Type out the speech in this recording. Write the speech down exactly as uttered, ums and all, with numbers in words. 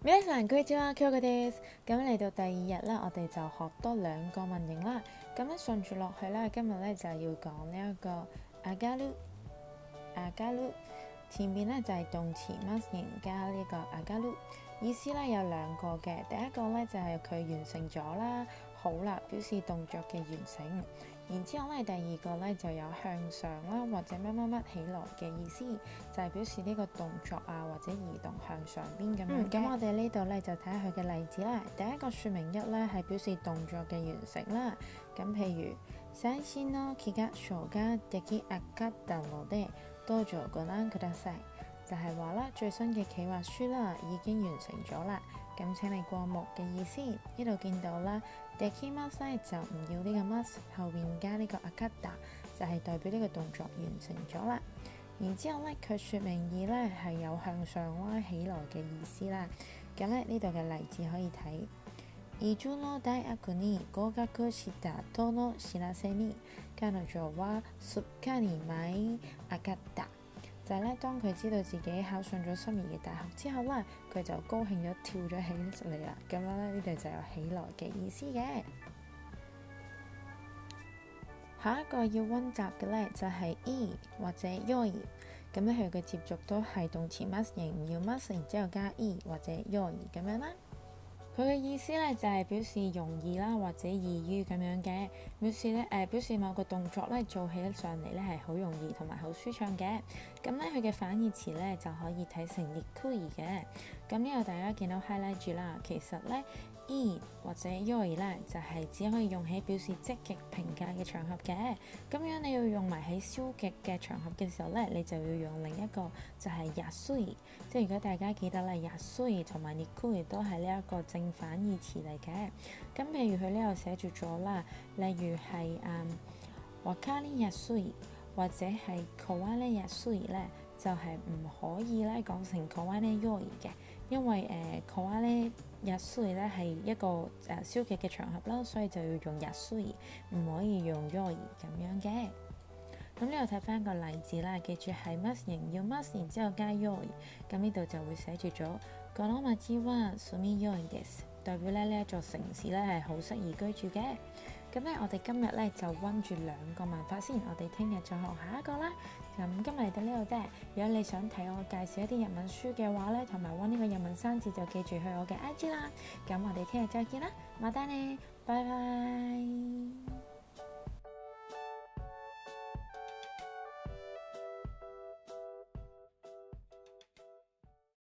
皆さんこんにちは，Kyokoです。咁嚟到第二日啦，我哋就學多兩個文型啦。咁咧順住落去咧，今日咧就係要講呢一個上がる上がる，前面咧就係動詞ます型加呢個上がる，意思咧有兩個嘅。第一個咧就係佢完成咗啦，好啦，表示動作嘅完成。然之後咧，第二個咧就有向上啦，或者乜乜乜起來嘅意思，就係、是、表示呢個動作啊，或者移動向上邊咁樣。咁、嗯、我哋呢度咧就睇下佢嘅例子啦。第一個說明一咧係表示動作嘅完成啦。咁譬如最新の企畫書が出来上がったのでどうぞご覧ください。就係話啦，最新嘅企劃書啦已經完成咗啦，咁請你過目嘅意思。呢度見到啦，できます咧就唔要呢個 must， 後邊加呢個上がった就係代表呢個動作完成咗啦。然之後咧，佢説明二咧係有向上啦、起來嘅意思啦。咁咧呢度嘅例子可以睇。伊豆の大學に合格したとの知らせに彼女はすっかり舞い上がった。就係咧，當佢知道自己考上咗心儀嘅大學之後咧，佢就高興咗跳咗起嚟啦。咁樣咧，呢度就有起來嘅意思嘅。下一個要溫習嘅咧就係 e 或者 yoi， 咁咧佢嘅接續都係動詞 must 型，唔要 must， 然之後加 e 或者 yoi 咁樣啦。佢嘅意思咧就係、是、表示容易啦，或者易於咁樣嘅，表示咧誒、呃、表示某個動作咧做起上嚟咧係好容易同埋好舒暢嘅。咁咧佢嘅反義詞咧就可以睇成 nikui 嘅。咁呢個大家見到 highlight 住啦，其實咧 e 或者 yoi 咧就係、是、只可以用喺表示積極評價嘅場合嘅。咁樣你要用埋喺消極嘅場合嘅時候咧，你就要用另一個就係 yasui。即係如果大家記得咧 yasui 同埋 nikui 都係呢一個正反義詞嚟嘅。咁譬如佢呢度寫住咗啦，例如係誒わかりやすい或者係壊れやすい咧，就係、是、唔可以咧講成壊れやすい嘅，因為誒壊れやすい咧係一個誒、呃、消極嘅場合啦，所以就要用やすい，唔可以用やすい咁樣嘅。咁呢度睇翻個例子啦，記住係 must 型要 must， 然之後加やすい，咁呢度就會寫住咗この町は住みやすいです，代表咧呢一座城市咧係好適宜居住嘅。咁咧我哋今日咧就溫住兩個文法先，我哋聽日再學下一個啦。咁今日嚟到呢度啫，如果你想睇我介紹一啲日文書嘅話咧，同埋溫呢個日文生字，就記住去我嘅 I G 啦。咁我哋聽日再見啦，またね，拜拜。